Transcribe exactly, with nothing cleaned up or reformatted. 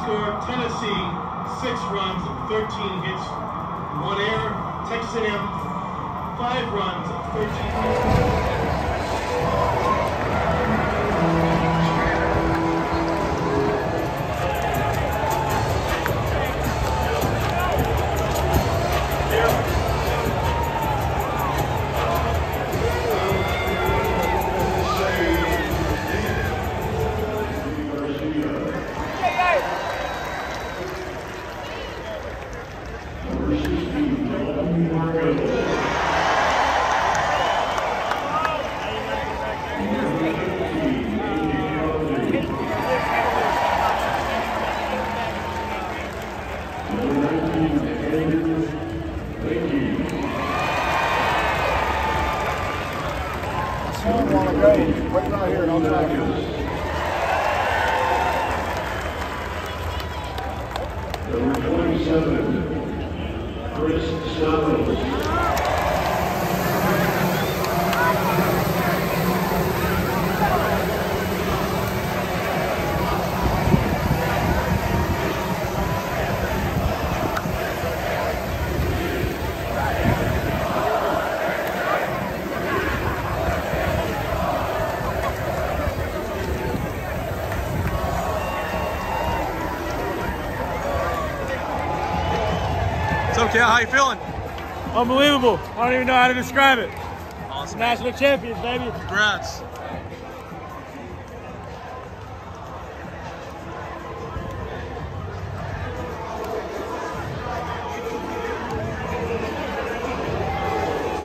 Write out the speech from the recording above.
score, Tennessee, six runs, thirteen hits, one error. Texas A and M, five runs, thirteen hits. Want to go? Wait right here and I'll try to. Number twenty-seven, Chris Stills. It's okay, how you feeling? Unbelievable. I don't even know how to describe it. Awesome. National champions, baby. Congrats.